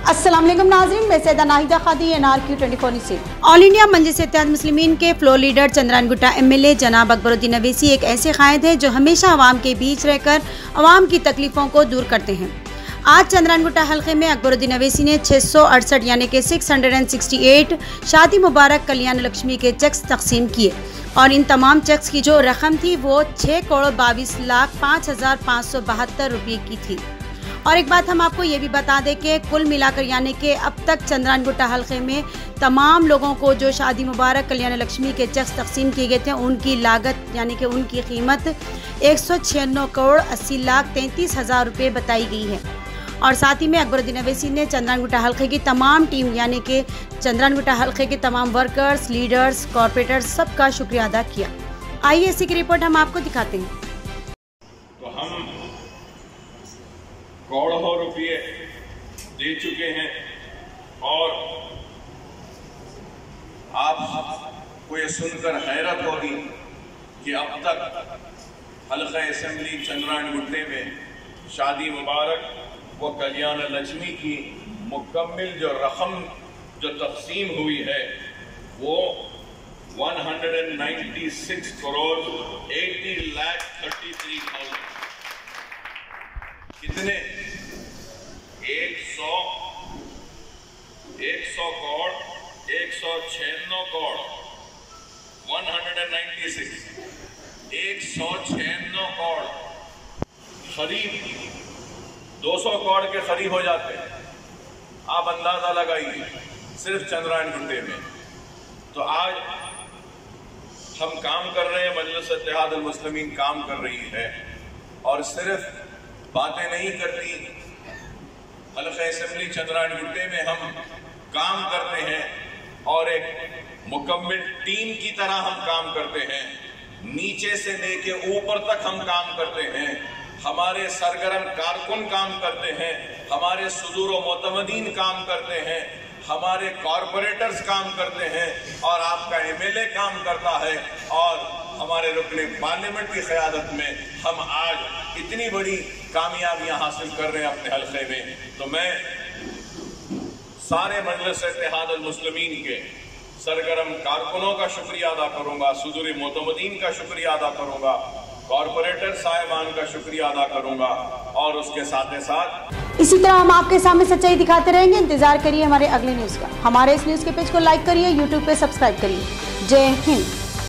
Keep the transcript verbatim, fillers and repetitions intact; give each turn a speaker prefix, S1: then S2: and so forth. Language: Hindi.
S1: अस्सलाम वालेकुम नाज़रीन, मैं Syeda Nahida Khadi N R Q twenty four से। ऑल इंडिया मजलिस इत्तेहाद मुस्लिमीन के floor leader Chandrayan Gutta M L A जनाब अकबरुद्दीन अवैसी एक ऐसे कायद है जो हमेशा अवाम के बीच रहकर अवाम की तकलीफ़ों को दूर करते हैं। आज चंद्रान गुट्टा हल्के में अकबरुद्दीन अवैसी ने छः सौ अड़सठ यानी कि six hundred and sixty eight Shaadi Mubarak कल्याण लक्ष्मी के चेक्स तकसीम किए और इन तमाम चेक्स की जो रकम थी वो छः करोड़ बाईस लाख पाँच हज़ार पाँच सौ बहत्तर रुपये की थी। और एक बात हम आपको ये भी बता दें कि कुल मिलाकर यानी कि अब तक चंद्रान गुट्टा हल्के में तमाम लोगों को जो शादी मुबारक कल्याण लक्ष्मी के चेक्स तकसीम किए गए थे उनकी लागत यानी कि उनकी कीमत एक सौ छियानवे करोड़ अस्सी लाख तैंतीस हज़ार रुपये बताई गई है। और साथ ही में अकबरुद्दीन अवैसी ने चंद्रान गुट्टा हल्के की तमाम टीम यानी कि चंद्रान गुट्टा हल्के के तमाम वर्कर्स, लीडर्स, कॉरपोरेटर्स सबका शुक्रिया अदा किया। आइए इसी की रिपोर्ट हम आपको दिखाते हैं।
S2: तो हम करोड़ों रुपये दे चुके हैं और आपको ये सुनकर हैरत होगी कि अब तक हल्का असेंबली चंद्रान गुट्टे में शादी मुबारक व कल्याण लक्ष्मी की मुकम्मिल जो रकम जो तकसीम हुई है वो एक सौ छियानवे करोड़ अस्सी लाख तैंतीस हज़ार कितने एक सौ एक सौ करोड़ एक सौ छियानवे करोड़ एक सौ छियानवे एक सौ छियानवे करोड़ करीब दो सौ करोड़ के करीब हो जाते हैं। आप अंदाजा लगाइए सिर्फ चंद्रान गुट्टे में। तो आज हम काम कर रहे हैं, मजलिस इत्तेहाद अल मुस्लिमीन काम कर रही है और सिर्फ बातें नहीं करती। हल्का असेंबली चंद्रान गुट्टे में हम काम करते हैं और एक मुकम्मिल टीम की तरह हम काम करते हैं। नीचे से लेके ऊपर तक हम काम करते हैं। हमारे सरगर्म कारकुन काम करते हैं, हमारे सुदूर व मोतमदीन काम करते हैं, हमारे कॉरपोरेटर्स काम करते हैं और आपका एम एल ए काम करता है और हमारे रुकने पार्लियामेंट की क़यादत में हम आज इतनी बड़ी कामयाबियां हासिल कर रहे हैं अपने हल्के में। तो मैं सारे मजलिस इत्तेहाद अल मुस्लिमीन के सरगर्म कारकुनों का शुक्रिया अदा करूंगा, सुदूर मोतमदीन का शुक्रिया अदा करूंगा, कॉरपोरेटर साहिबान का शुक्रिया अदा करूंगा और उसके साथ ही साथ
S1: इसी तरह हम आपके सामने सच्चाई दिखाते रहेंगे। इंतजार करिए हमारे अगले न्यूज़ का। हमारे इस न्यूज़ के पेज को लाइक करिए, यूट्यूब पे सब्सक्राइब करिए। जय हिंद।